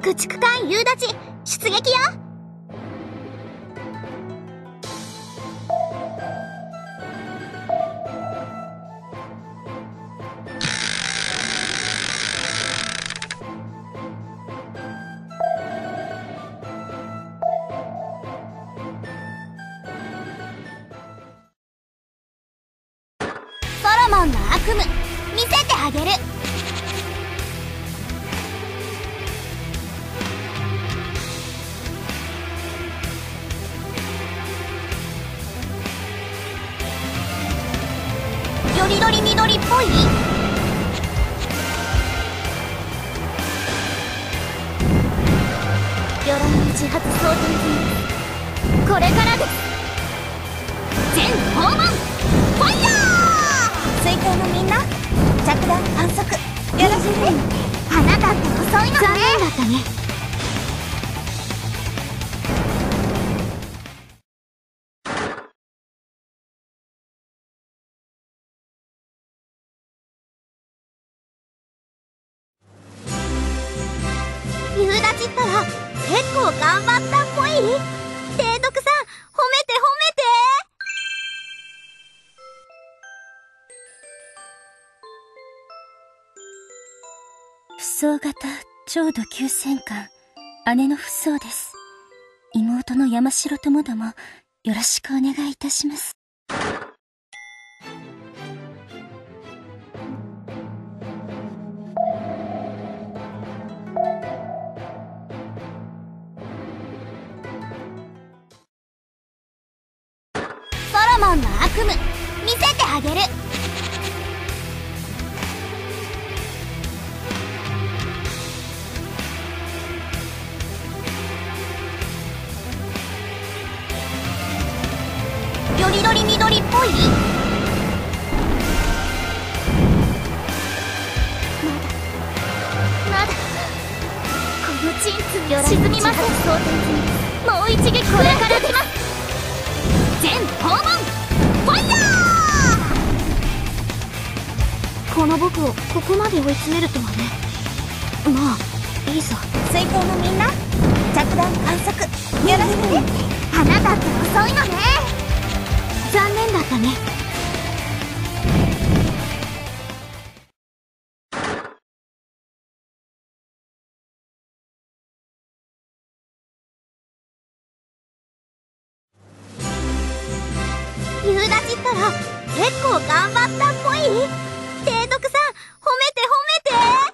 駆逐艦夕立出撃よ。ソロモンの悪夢見せてあげる。よりどりみどりっぽい。鎧の自発装填済み。これからです。全訪問ファイヤー。水筒のみんな着弾反則よろしくね。花だって遅いのね。残念だったね。夕立ったら結構頑張ったっぽい。提督さん褒めて褒めて。 扶桑型超度級戦艦姉の扶桑です。妹の山城ともどもよろしくお願いいたします。 ソロモンの悪夢見せてあげる。よりどりみどりっぽい。まだこの鎮痛沈みません。もう一撃これから来ます。全訪問ファイヤー。この僕をここまで追い詰めるとはね。まあいいさ。水筒のみんな着弾観測よろしくね。花だって遅いのね。残念だったね。夕立ったら結構頑張ったっぽい。提督さん褒めて褒めて。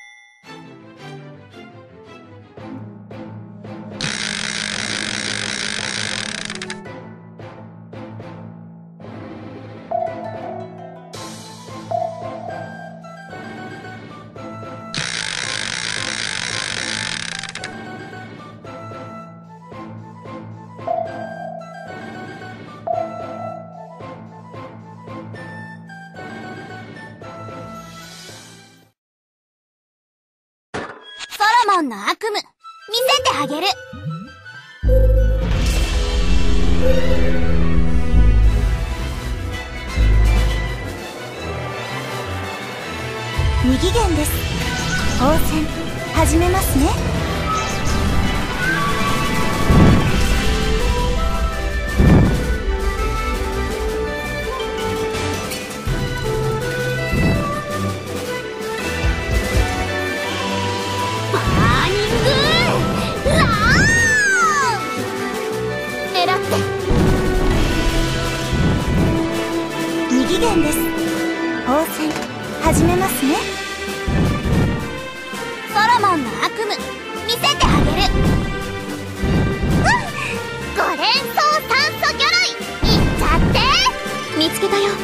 ソロモンの悪夢見せてあげる。2次元です。応戦始めますね。2次元です。応戦始めますね。ソロモンの悪夢見せてあげる。5連装酸素魚雷いっちゃって。見つけたよ。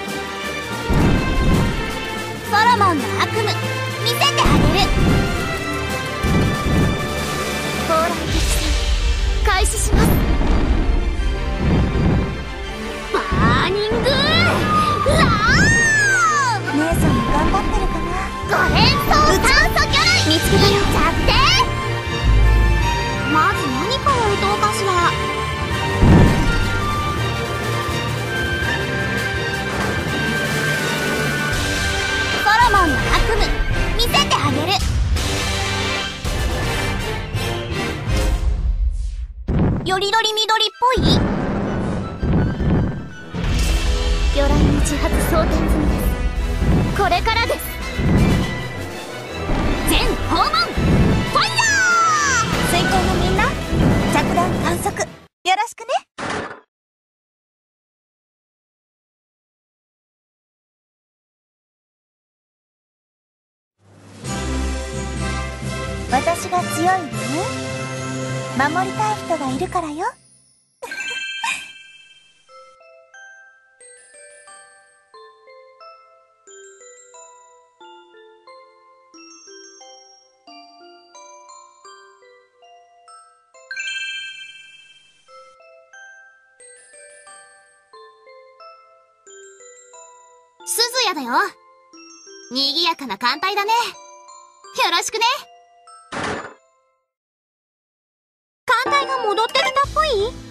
ソロモンの悪夢見せてあげる。蓬莱敵戦開始します。バーニングラー。姉さん頑張ってるかな。 よりどりみどりっぽい？魚雷の自発装填済みです。これからです。全訪問ファイヤー！水星のみんな、着弾観測よろしくね。私が強い理由、守りたい人がいるからよ。 すずやだよ。にぎやかな艦隊だね。よろしくね。 艦隊が戻ってきたっぽい？